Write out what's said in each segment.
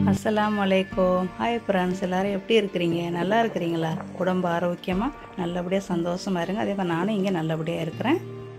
அஸ்ஸலாமு அலைக்கும். Hi friends, எல்லோரும் எப்படி இருக்கிறீங்க? நல்லா இருக்கிறீங்களா? உடம்பு ஆரோக்கியமாக நல்லபடியாக சந்தோஷமாக இருங்க. அதே மாதிரி நானும் இங்கே நல்லபடியாக இருக்கிறேன்.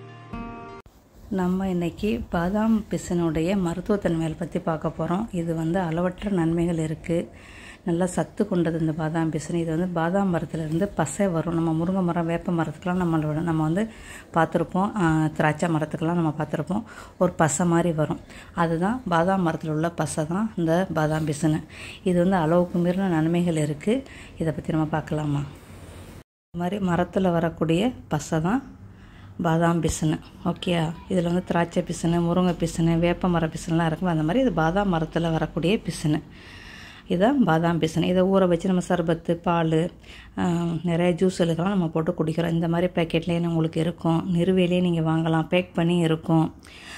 நம்ம இன்றைக்கி பாதாம் பிசினுடைய மருத்துவத்தன்மைகளை பற்றி பார்க்க போகிறோம். இது அளவற்ற நன்மைகள் இருக்குது. நல்லா சத்து கொண்டது இந்த பாதாம் பிசின். இது பாதாம் மரத்துலேருந்து பசை வரும். நம்ம முருங்கை மரம், வேப்ப மரத்துக்கெலாம் நம்ம பார்த்துருப்போம். திராட்சை மரத்துக்கெல்லாம் நம்ம பார்த்துருப்போம். ஒரு பசை மாதிரி வரும். அதுதான் பாதாம் மரத்தில் உள்ள பசை தான் இந்த பாதாம் பிசின். இது அளவுக்கு மீறின நன்மைகள் இருக்குது. இதை பற்றி நம்ம பார்க்கலாமா? இந்த மாதிரி மரத்தில் வரக்கூடிய பசை தான் பாதாம் பிசின். ஓகே, இதில் திராட்சை பிசின், முருங்கை பிசின், வேப்ப மர பிசின்லாம் இருக்கும். அந்த மாதிரி இது பாதாம் மரத்தில் வரக்கூடிய பிசின். இதுதான் பாதாம் பிசின். இதை ஊற வச்சு நம்ம சர்பத்து, பால், நிறைய ஜூஸ்களுக்கெல்லாம் நம்ம போட்டு குடிக்கிறோம். இந்த மாதிரி பேக்கெட்லேயே உங்களுக்கு இருக்கும். நிறுவையிலே நீங்கள் வாங்கலாம். பேக் பண்ணி இருக்கும்.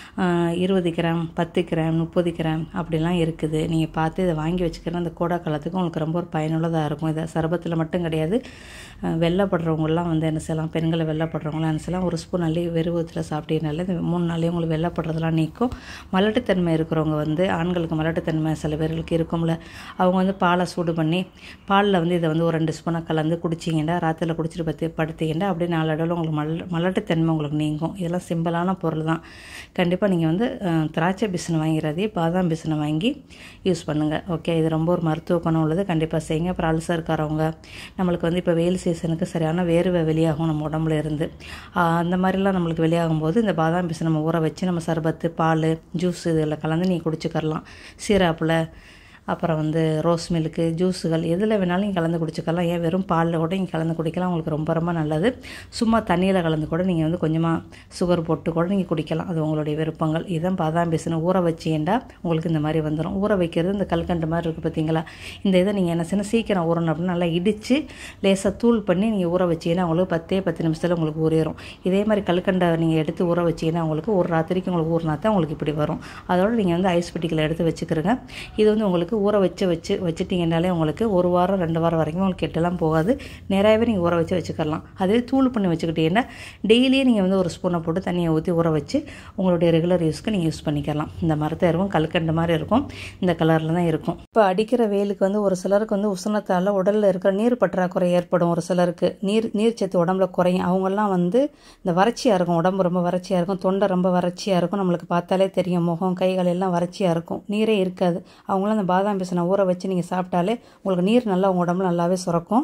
20 கிராம், 10 கிராம், 30 கிராம் அப்படிலாம் இருக்குது. நீங்கள் பார்த்து இதை வாங்கி வச்சுக்கிற அந்த கோடை காலத்துக்கு உங்களுக்கு ரொம்ப ஒரு பயனுள்ளதாக இருக்கும். இதை சர்பத்தில் மட்டும் கிடையாது, வெள்ளைப்படுறவங்களாம் என்ன செய்யலாம், பெண்களை வெள்ளைப்படுறவங்களாம் என்ன செய்யலாம், ஒரு ஸ்பூன் அள்ளி வெறுவத்தில் சாப்பிட்டீங்கனால இந்த 3 நாள்லேயே உங்களுக்கு வெள்ளைப்படுறதுலாம் நீக்கும். மலட்டுத்தன்மை இருக்கிறவங்க ஆண்களுக்கு மலட்டுத்தன்மை சில பேர்களுக்கு இருக்கும்ல, அவங்க பாலை சூடு பண்ணி பாலில் இதை ஒரு 2 ஸ்பூனை கலந்து குடிச்சிங்கன்னா, ராத்திரியில் குடிச்சிட்டு படுத்திங்கன்னா அப்படியே நாளடைவில் உங்களுக்கு மலட்டுத்தன்மை உங்களுக்கு நீங்கும். இதெல்லாம் சிம்பிளான பொருள் தான். கண்டிப்பாக நீங்கள் திராட்சை பிசின் வாங்கிறதே பாதாம் பிசினை வாங்கி யூஸ் பண்ணுங்கள். ஓகே, இது ரொம்ப ஒரு மருத்துவ குணம் உள்ளது. கண்டிப்பாக செய்யுங்க. அப்புறம் அல்சர் இருக்கிறவங்க, நம்மளுக்கு இப்போ வெயில் சீசனுக்கு சரியான வேர்வை வெளியாகும் நம்ம உடம்புல இருந்து. அந்த மாதிரிலாம் நம்மளுக்கு வெளியாகும்போது இந்த பாதாம் பிசின் நம்ம ஊற வச்சு நம்ம சர்பத்து, பால், ஜூஸ் இதில் கலந்து நீங்கள் குடிச்சிக்கரலாம். சீராப்பில், அப்புறம் ரோஸ் மில்க்கு, ஜூஸுகள் எதில் வேணாலும் நீங்கள் கலந்து குடிச்சிக்கலாம். ஏன் வெறும் பாலில் கூட நீங்கள் கலந்து குடிக்கலாம். உங்களுக்கு ரொம்ப ரொம்ப நல்லது. சும்மா தண்ணியில் கலந்து கூட நீங்கள் கொஞ்சமாக சுகர் போட்டு கூட நீங்கள் குடிக்கலாம். அது உங்களுடைய விருப்பங்கள். இதுதான் பாதாம் பிசின். ஊற வச்சிங்கன்னா உங்களுக்கு இந்த மாதிரி வந்துடும். ஊற வைக்கிறது இந்த கல்கண்டு மாதிரி இருக்குது பார்த்தீங்களா, இந்த இதை நீங்கள் என்ன செய்யணும், சீக்கிரம் ஊறணும் அப்படின்னு நல்லா இடித்து லேசாக தூள் பண்ணி நீங்கள் ஊற வச்சிங்கன்னா உங்களுக்கு 10 நிமிஷத்தில் உங்களுக்கு ஊறிடும். இதே மாதிரி கல்கண்டை நீங்கள் எடுத்து ஊற வச்சிங்கன்னா உங்களுக்கு ஒரு ராத்திரிக்கு உங்களுக்கு ஊறினா தான் உங்களுக்கு இப்படி வரும். அதோடு நீங்கள் ஐஸ் பெட்டிக்கில் எடுத்து வச்சுக்கிறங்க. இது உங்களுக்கு ஊற வச்சுட்டிங்கனாலே உங்களுக்கு 1 வாரம் 2 வாரம் வரைக்கும் உங்களுக்கு கெட்டெல்லாம் போகாது. நிறையவே நீங்கள் ஊற வச்சுக்கலாம். அதே தூள் பண்ணி வச்சுக்கிட்டீங்கன்னா டெய்லியே நீங்கள் ஒரு ஸ்பூனை போட்டு தண்ணியை ஊற்றி ஊற வச்சு உங்களுடைய ரெகுலர் யூஸ்க்கு நீங்கள் யூஸ் பண்ணிக்கலாம். இந்த மரத்தை இருக்கும், கல்கண்டு மாதிரி இருக்கும், இந்த கலரில் தான் இருக்கும். இப்போ அடிக்கிற வெயிலுக்கு ஒரு சிலருக்கு உஷ்ணத்தால் உடலில் இருக்கிற நீர் பற்றாக்குறை ஏற்படும். ஒரு சிலருக்கு நீர் சத்து உடம்புல குறையும். அவங்கெல்லாம் இந்த வறட்சியாக இருக்கும், உடம்பு ரொம்ப வறட்சியாக இருக்கும், தொண்டை ரொம்ப வறட்சியாக இருக்கும். நம்மளுக்கு பார்த்தாலே தெரியும், முகம், கைகள் எல்லாம் வறட்சியாக இருக்கும், நீரே இருக்காது. அவங்களாம் அந்த பாதாம் பிசினை ஊற வச்சு நீங்கள் சாப்பிட்டாலே உங்களுக்கு நீர் நல்லா உங்கள் உடம்புல நல்லாவே சுரக்கும்.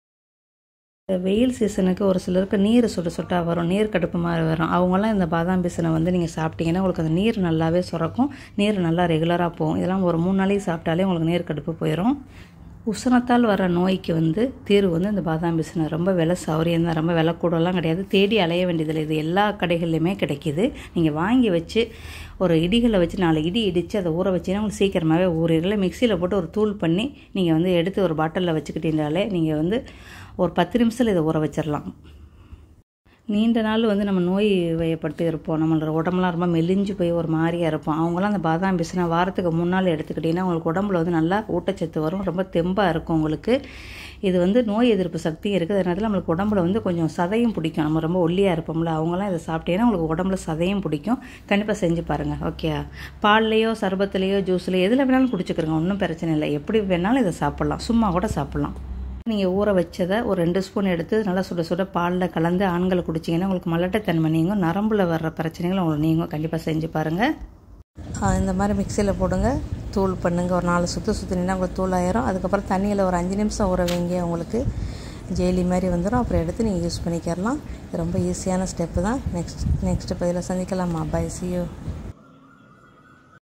வெயில் சீசனுக்கு ஒரு சிலருக்கு நீர் சுட்டாக வரும், நீர் கடுப்பு மாதிரி வரும். அவங்களாம் இந்த பாதாம் பிசினை நீங்கள் சாப்பிட்டீங்கன்னா உங்களுக்கு அந்த நீர் நல்லாவே சுரக்கும். நீர் நல்லா ரெகுலராக போகும். இதெல்லாம் ஒரு 3 நாளைக்கு சாப்பிட்டாலே உங்களுக்கு நீர் கடுப்பு போயிடும். உஷ்ணத்தால் வர நோய்க்கு தீர்வு இந்த பாதாம் பிசின். ரொம்ப விலை சௌரியம் தான், ரொம்ப விலை கூடலாம் கிடையாது. தேடி அலைய வேண்டியதில்லை. இது எல்லா கடைகள்லையுமே கிடைக்கிது. நீங்கள் வாங்கி வச்சு ஒரு இடிகளை வச்சு 4 இடி இடித்து அதை ஊற வச்சிங்கன்னா உங்களுக்கு சீக்கிரமாகவே ஊறிடல. மிக்சியில் போட்டு ஒரு தூள் பண்ணி நீங்கள் எடுத்து ஒரு பாட்டிலில் வச்சுக்கிட்டீங்கனாலே நீங்கள் ஒரு 10 நிமிஷத்தில் இதை ஊற வச்சிடலாம். நீண்ட நாள் நம்ம நோய் வயப்பட்டு இருப்போம், நம்மளோட உடம்புலாம் ரொம்ப மெலிஞ்சு போய் ஒரு மாதிரியாக இருப்போம். அவங்களாம் அந்த பாதாம் பிசினை வாரத்துக்கு 3 நாள் எடுத்துக்கிட்டிங்கன்னா உங்களுக்கு உடம்புல நல்லா ஊட்டச்சத்து வரும், ரொம்ப தெம்பாக இருக்கும் உங்களுக்கு. இது நோய் எதிர்ப்பு சக்தியும் இருக்குது. அதனால நம்மளுக்கு உடம்புல கொஞ்சம் சதையும் பிடிக்கும். நம்ம ரொம்ப ஒல்லியாக இருப்போம்ல, அவங்களாம் இதை சாப்பிட்டீங்கன்னா உங்களுக்கு உடம்புல சதையும் பிடிக்கும். கண்டிப்பாக செஞ்சு பாருங்கள். ஓகே, பால்லையோ சர்பத்துலேயோ ஜூஸ்லையோ எதில் வேணாலும் குடிச்சிக்கிறங்க, ஒன்றும் பிரச்சனை இல்லை. எப்படி வேணாலும் இதை சாப்பிட்லாம், சும்மா கூட சாப்பிட்லாம். நீங்கள் ஊற வச்சதை ஒரு 2 ஸ்பூன் எடுத்து நல்லா சுட பாலில் கலந்து ஆண்களை குடிச்சிங்கன்னா உங்களுக்கு மலட்டுத்தன்மை நீங்கும், நரம்பில் வர்ற பிரச்சனைகள் உங்களுக்கு நீங்கும். கண்டிப்பாக செஞ்சு பாருங்கள். இந்த மாதிரி மிக்சியில் போடுங்க, தூள் பண்ணுங்கள். ஒரு 4 சுற்றினீங்கன்னா உங்களுக்கு தூள் ஆயிரும். அதுக்கப்புறம் தண்ணியில் ஒரு 5 நிமிஷம் ஊற வைங்க, உங்களுக்கு ஜெய்லி மாதிரி வந்துடும். அப்புறம் எடுத்து நீங்கள் யூஸ் பண்ணிக்கிறலாம். இது ரொம்ப ஈஸியான ஸ்டெப்பு தான். நெக்ஸ்ட் பதிவில் சந்திக்கலாமா? By, see you.